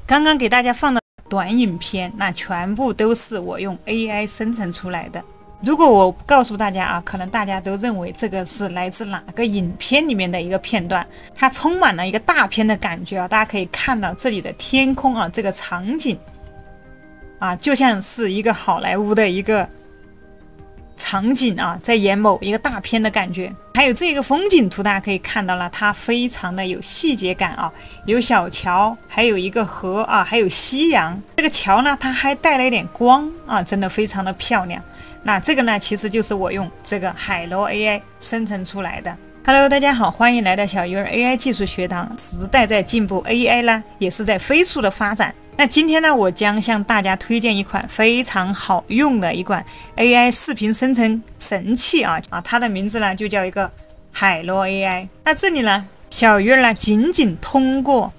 刚刚给大家放的短影片，那全部都是我用 AI 生成出来的。如果我告诉大家啊，可能大家都认为这个是来自哪个影片里面的一个片段，它充满了一个大片的感觉啊。大家可以看到这里的天空啊，这个场景啊，就像是一个好莱坞的一个场景啊，在演某一个大片的感觉。还有这个风景图，大家可以看到了，它非常的有细节感啊，有小桥，还有一个河啊，还有夕阳。这个桥呢，它还带了一点光啊，真的非常的漂亮。那这个呢，其实就是我用这个海螺 AI 生成出来的。Hello， 大家好，欢迎来到小鱼儿 AI 技术学堂。时代在进步 ，AI 呢也是在飞速的发展。那今天呢，我将向大家推荐一款非常好用的一款 AI 视频生成神器啊，它的名字呢就叫一个海螺 AI。那这里呢，小鱼儿呢仅通过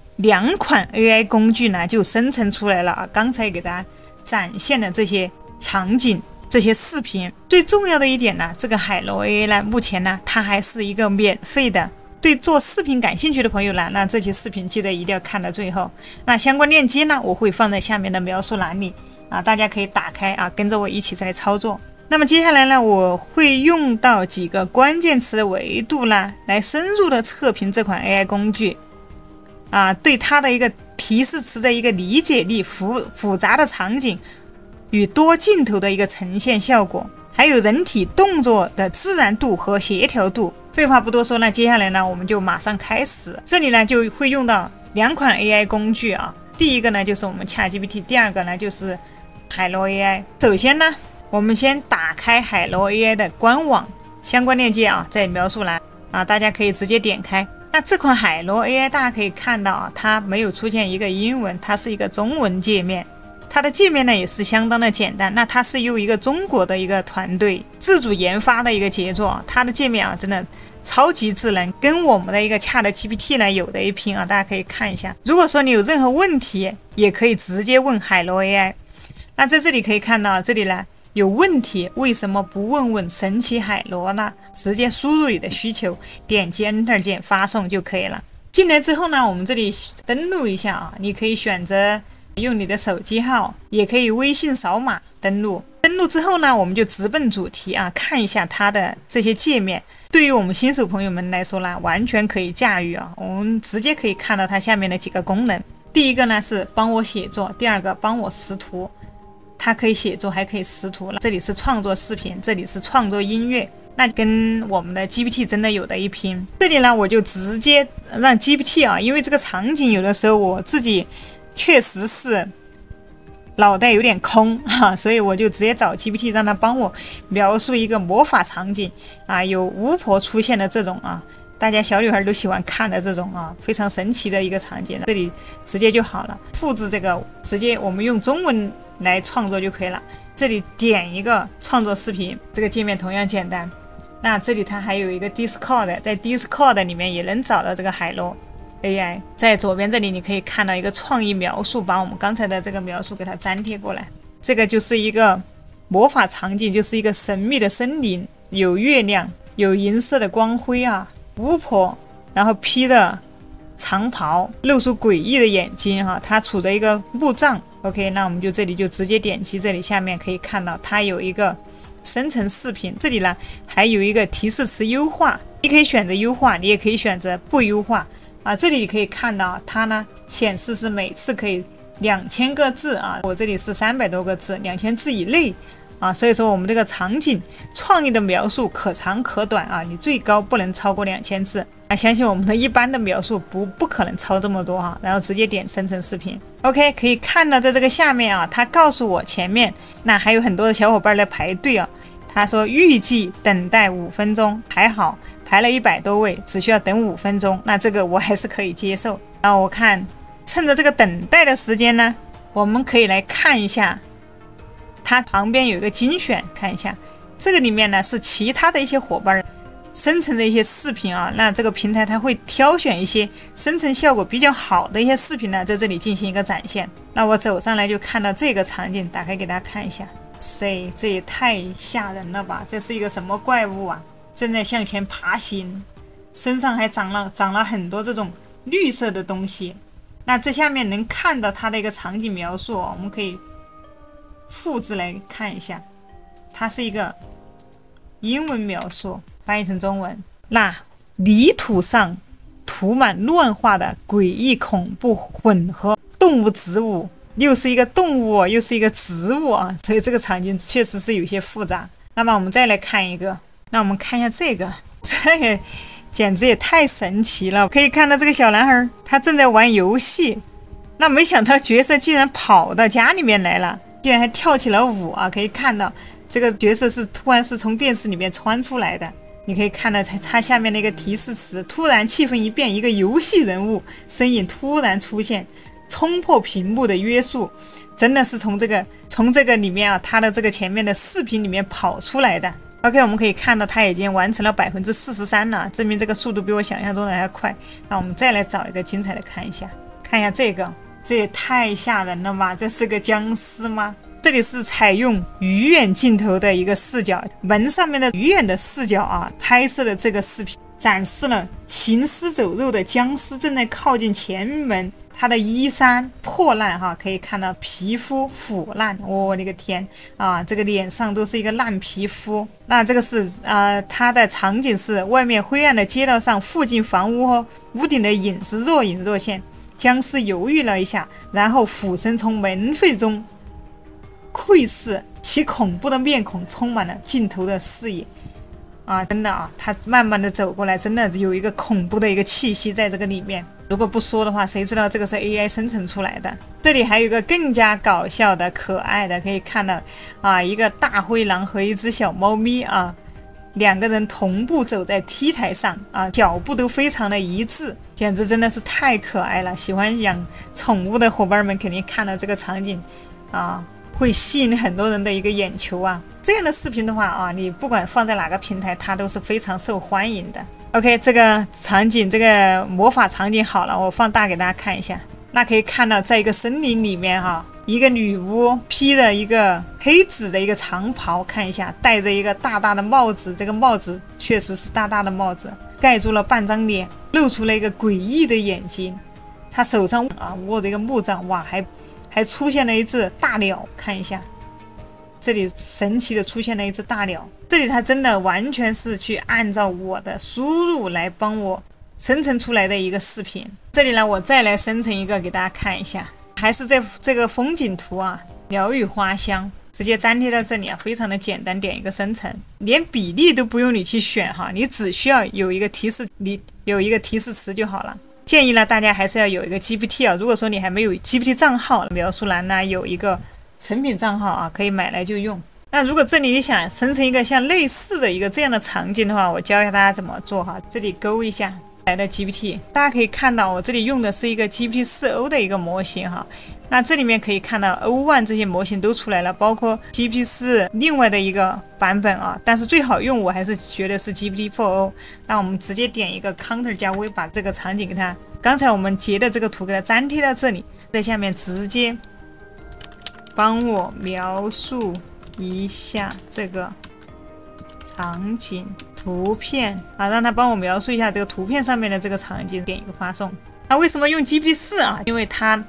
2款 AI 工具呢就生成出来了啊。刚才给大家展现的这些场景。这些视频最重要的一点呢，这个海螺 AI 呢，目前呢它还是一个免费的。对做视频感兴趣的朋友呢，那这些视频记得一定要看到最后。那相关链接呢，我会放在下面的描述栏里啊，大家可以打开啊，跟着我一起再来操作。那么接下来呢，我会用到几个关键词的维度呢，来深入的测评这款 AI 工具啊，对它的一个提示词的一个理解力、复杂的场景。与多镜头的一个呈现效果，还有人体动作的自然度和协调度。废话不多说呢，接下来呢，我们就马上开始。这里呢就会用到2款 AI 工具啊。第一个呢就是我们 ChatGPT， 第二个呢就是海螺 AI。首先呢，我们先打开海螺 AI 的官网，相关链接啊在描述栏啊，大家可以直接点开。那这款海螺 AI 大家可以看到啊，它没有出现一个英文，它是一个中文界面。它的界面呢也是相当的简单，那它是由一个中国的一个团队自主研发的一个杰作，它的界面啊真的超级智能，跟我们的一个 ChatGPT 呢有的一拼啊，大家可以看一下。如果说你有任何问题，也可以直接问海螺 AI。那在这里可以看到，这里呢有问题，为什么不问神奇海螺呢？直接输入你的需求，点击 Enter 键发送就可以了。进来之后呢，我们这里登录一下啊，你可以选择用你的手机号，也可以微信扫码登录。登录之后呢，我们就直奔主题啊，看一下它的这些界面。对于我们新手朋友们来说呢，完全可以驾驭啊。我们直接可以看到它下面的几个功能。第一个呢是帮我写作，第二个帮我识图，它可以写作还可以识图了。这里是创作视频，这里是创作音乐，那跟我们的 GPT 真的有的一拼。这里呢，我就直接让 GPT 啊，因为这个场景有的时候我自己确实是脑袋有点空哈，所以我就直接找 GPT 让他帮我描述一个魔法场景啊，有巫婆出现的这种啊，大家小女孩都喜欢看的这种啊，非常神奇的一个场景。这里直接就好了，复制这个直接我们用中文来创作就可以了。这里点一个创作视频，这个界面同样简单。那这里它还有一个 Discord， 在 Discord 里面也能找到这个海螺AI。 在左边这里你可以看到一个创意描述，把我们刚才的这个描述给它粘贴过来。这个就是一个魔法场景，就是一个神秘的森林，有月亮，有银色的光辉啊，巫婆，然后披着长袍，露出诡异的眼睛哈，它处在一个墓葬。 OK， 那我们就这里就直接点击这里，下面可以看到它有一个生成视频，这里呢还有一个提示词优化，你可以选择优化，你也可以选择不优化啊。这里可以看到它呢显示是每次可以2000个字啊，我这里是300多个字，2000字以内啊，所以说我们这个场景创意的描述可长可短啊，你最高不能超过2000字啊，相信我们的一般的描述不可能超这么多哈，然后直接点生成视频。 OK， 可以看到在这个下面啊，他告诉我前面那还有很多的小伙伴来排队啊，他说预计等待5分钟，还好排了100多位，只需要等5分钟，那这个我还是可以接受。然后我看趁着这个等待的时间呢，我们可以来看一下它旁边有一个精选，看一下这个里面呢是其他的一些伙伴生成的一些视频啊，那这个平台它会挑选一些生成效果比较好的一些视频呢，在这里进行一个展现。那我走上来就看到这个场景，打开给大家看一下。塞，这也太吓人了吧！这是一个什么怪物啊？正在向前爬行，身上还长了很多这种绿色的东西。 那这下面能看到它的一个场景描述，我们可以复制来看一下，它是一个英文描述，翻译成中文。那泥土上涂满乱画的诡异恐怖混合动物植物，又是一个动物又是一个植物啊，所以这个场景确实是有些复杂。那么我们再来看一个，那我们看一下这个，这个简直也太神奇了！可以看到这个小男孩他正在玩游戏，那没想到角色竟然跑到家里面来了，居然还跳起了舞啊！可以看到这个角色是突然是从电视里面穿出来的。你可以看到它下面那个提示词，突然气氛一变，一个游戏人物身影突然出现，冲破屏幕的约束，真的是从这个里面啊，它的这个前面的视频里面跑出来的。OK， 我们可以看到它已经完成了43%了，证明这个速度比我想象中的还要快。那我们再来找一个精彩的看一下这个，这也太吓人了吧！这是个僵尸吗？这里是采用鱼眼镜头的一个视角，门上面的鱼眼的视角啊，拍摄的这个视频展示了行尸走肉的僵尸正在靠近前门。他的衣衫破烂哈，可以看到皮肤腐烂，我的个天啊！这个脸上都是一个烂皮肤。那这个是他的场景是外面灰暗的街道上，附近房屋和屋顶的影子若隐若现。僵尸犹豫了一下，然后俯身从门缝中窥视，其恐怖的面孔充满了镜头的视野。啊，真的啊，他慢慢的走过来，真的有一个恐怖的一个气息在这个里面。如果不说的话，谁知道这个是 AI 生成出来的？这里还有一个更加搞笑的、可爱的，可以看到啊，一个大灰狼和一只小猫咪啊，两个人同步走在 T 台上啊，脚步都非常的一致，简直真的是太可爱了。喜欢养宠物的伙伴们肯定看到这个场景啊，会吸引很多人的一个眼球啊。这样的视频的话啊，你不管放在哪个平台，它都是非常受欢迎的。OK， 这个场景，这个魔法场景好了，我放大给大家看一下。那可以看到，在一个森林里面哈，一个女巫披着一个黑紫的一个长袍，看一下，戴着一个大大的帽子，这个帽子确实是大大的帽子，盖住了半张脸，露出了一个诡异的眼睛。她手上啊握着一个木杖，哇，还出现了一只大鸟，看一下。这里神奇的出现了一只大鸟，这里它真的完全是去按照我的输入来帮我生成出来的一个视频。这里呢，我再来生成一个给大家看一下，还是这个风景图啊，鸟语花香，直接粘贴到这里啊，非常的简单，点一个生成，连比例都不用你去选哈，你只需要有一个提示，你有一个提示词就好了。建议呢，大家还是要有一个 GPT 啊，如果说你还没有 GPT 账号，描述栏呢有一个成品账号啊，可以买来就用。那如果这里你想生成一个像类似的一个这样的场景的话，我教一下大家怎么做哈。这里勾一下来的 GPT， 大家可以看到我这里用的是一个 GPT-4O 的一个模型哈。那这里面可以看到 O1 这些模型都出来了，包括 GPT-4 另外的一个版本啊，但是最好用我还是觉得是 GPT-4O。那我们直接点一个 Ctrl 加 V， 把这个场景给它，刚才我们截的这个图给它粘贴到这里，在下面直接帮我描述一下这个场景图片啊，让它帮我描述一下这个图片上面的这个场景，点一个发送。那为什么用 GPT-4 啊？因为它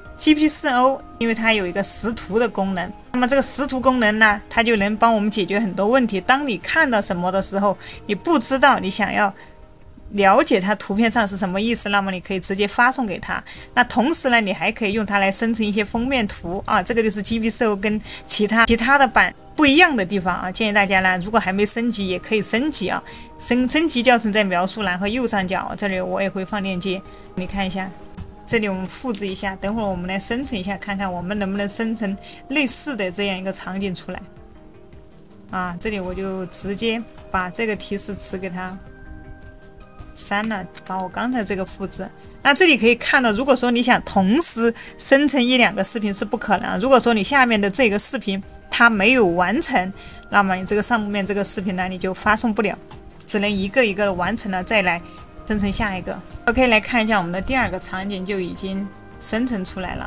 GPT-4O， 因为它有一个识图的功能。那么这个识图功能呢，它就能帮我们解决很多问题。当你看到什么的时候，你不知道，你想要了解它图片上是什么意思，那么你可以直接发送给他。那同时呢，你还可以用它来生成一些封面图啊，这个就是 GPT-4O 跟其他的版不一样的地方啊。建议大家呢，如果还没升级，也可以升级啊。升级教程在描述栏和右上角，这里我也会放链接，你看一下。这里我们复制一下，等会儿我们来生成一下，看看我们能不能生成类似的这样一个场景出来啊。这里我就直接把这个提示词给它删了，把我刚才这个复制。那这里可以看到，如果说你想同时生成1-2个视频是不可能。如果说你下面的这个视频它没有完成，那么你这个上面这个视频呢，你就发送不了，只能一个一个的完成了再来生成下一个。OK， 来看一下我们的第2个场景就已经生成出来了。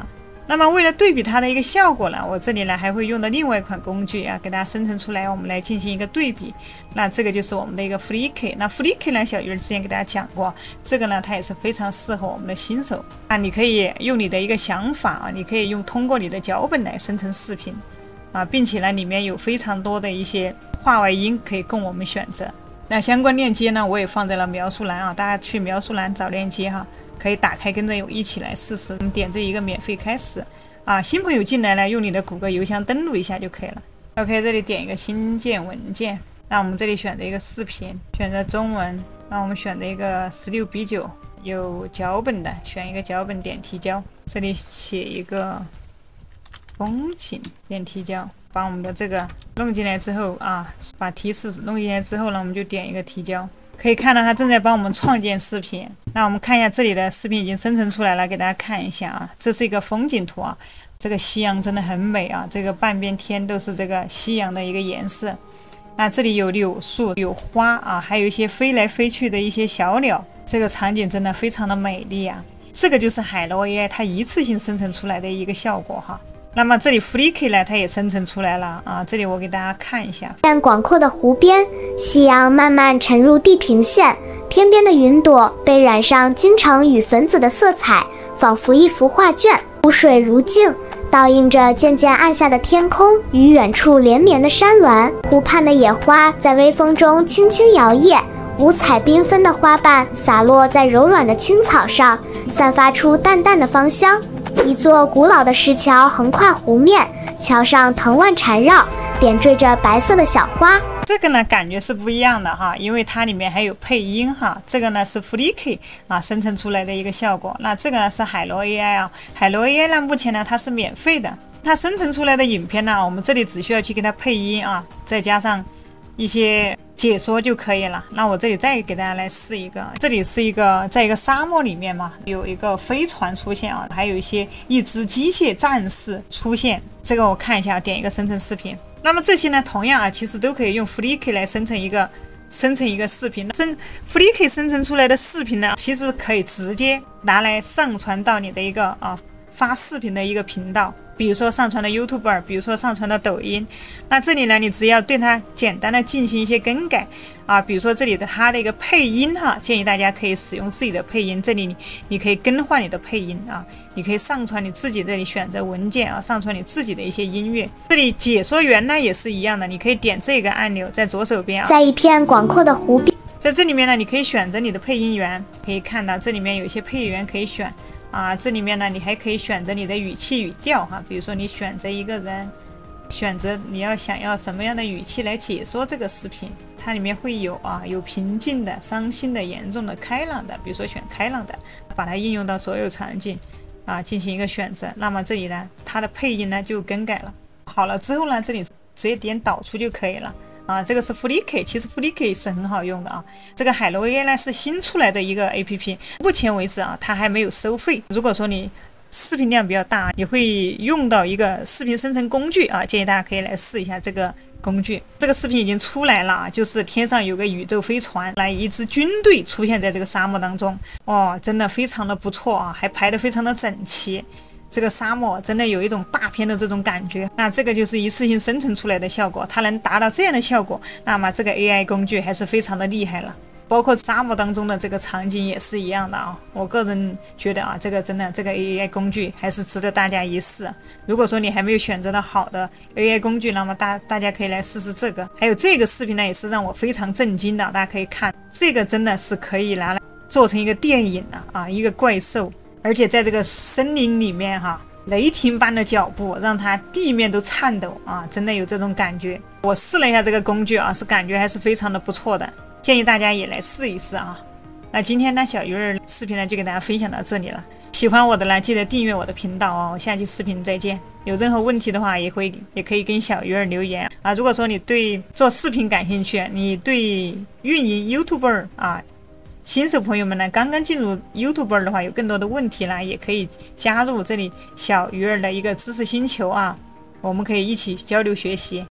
那么为了对比它的一个效果呢，我这里呢还会用到另外一款工具啊，给大家生成出来，我们来进行一个对比。那这个就是我们的一个 Flickr。那 Flickr 呢，小鱼儿之前给大家讲过，这个呢它也是非常适合我们的新手啊。你可以用你的一个想法啊，你可以通过你的脚本来生成视频啊，并且呢里面有非常多的一些话外音可以供我们选择。那相关链接呢，我也放在了描述栏啊，大家去描述栏找链接哈。可以打开跟着我一起来试试，点这一个免费开始啊！新朋友进来呢，用你的谷歌邮箱登录一下就可以了。OK， 这里点一个新建文件，那我们这里选择一个视频，选择中文，那我们选择一个16:9有脚本的，选一个脚本，点提交，这里写一个风景，点提交，把我们的这个弄进来之后啊，把提示弄进来之后呢，我们就点一个提交。可以看到它正在帮我们创建视频。那我们看一下这里的视频已经生成出来了，给大家看一下啊，这是一个风景图啊，这个夕阳真的很美啊，这个半边天都是这个夕阳的一个颜色。那这里有柳树，有花啊，还有一些飞来飞去的一些小鸟，这个场景真的非常的美丽啊。这个就是海螺 AI 它一次性生成出来的一个效果哈。那么这里 Flickr 呢，它也生成出来了啊！这里我给大家看一下， 在广阔的湖边，夕阳慢慢沉入地平线，天边的云朵被染上金橙与粉紫的色彩，仿佛一幅画卷。湖水如镜，倒映着渐渐暗下的天空与远处连绵的山峦。湖畔的野花在微风中轻轻摇曳，五彩缤纷的花瓣洒落在柔软的青草上，散发出淡淡的芳香。一座古老的石桥横跨湖面，桥上藤蔓缠绕，点缀着白色的小花。 这个呢感觉是不一样的哈，因为它里面还有配音哈。这个呢是 Flickr 啊生成出来的一个效果。那这个呢是海螺 AI 啊，海螺 AI 呢目前呢它是免费的，它生成出来的影片呢，我们这里只需要去给它配音啊，再加上一些解说就可以了。那我这里再给大家来试一个，这里是在一个沙漠里面嘛，有一个飞船出现啊，还有一只机械战士出现。这个我看一下，点一个生成视频。那么这些呢，同样啊，其实都可以用 Flickr 来生成一个视频。Flickr 生成出来的视频呢，其实可以直接拿来上传到你的一个发视频的一个频道。比如说上传的 YouTube， 比如说上传的抖音，那这里呢，你只要对它简单的进行一些更改啊，比如说这里的它的一个配音哈，建议大家可以使用自己的配音，这里你可以更换你的配音啊，你可以上传你自己这里选择文件啊，上传你自己的一些音乐。这里解说员呢也是一样的，你可以点这个按钮，在左手边啊， 在一片广阔的湖边， 在这里面呢，你可以选择你的配音员，可以看到这里面有一些配音员可以选。这里面呢，你还可以选择你的语气语调哈，比如说你选择一个人，选择你想要什么样的语气来解说这个视频，它里面会有有平静的、伤心的、严重的、开朗的，比如说选开朗的，把它应用到所有场景进行一个选择。那么这里呢，它的配音呢就更改了。好了之后呢，这里直接点导出就可以了。这个是 Flickr， 其实 Flickr 是很好用的啊。这个海螺 AI 呢是新出来的一个 APP， 目前为止它还没有收费。如果说你视频量比较大，你会用到一个视频生成工具建议大家可以来试一下这个工具。这个视频已经出来了就是天上有个宇宙飞船，来一支军队出现在这个沙漠当中，真的非常的不错还排得非常的整齐。这个沙漠真的有一种大片的这种感觉，那这个就是一次性生成出来的效果，它能达到这样的效果，那么这个 AI 工具还是非常的厉害了。包括沙漠当中的这个场景也是一样的我个人觉得这个真的这个 AI 工具还是值得大家一试。如果说你还没有选择到好的 AI 工具，那么大家可以来试试这个。还有这个视频呢，也是让我非常震惊的，大家可以看，这个真的是可以拿来做成一个电影的一个怪兽。而且在这个森林里面雷霆般的脚步让它地面都颤抖真的有这种感觉。我试了一下这个工具是感觉还是非常的不错的，建议大家也来试一试那今天呢，小鱼儿视频呢就给大家分享到这里了。喜欢我的呢，记得订阅我的频道我下期视频再见。有任何问题的话也可以跟小鱼儿留言如果说你对做视频感兴趣，你对运营 YouTuber新手朋友们呢，刚刚进入 YouTuber 的话，有更多的问题呢，也可以加入这里小鱼儿的一个知识星球我们可以一起交流学习。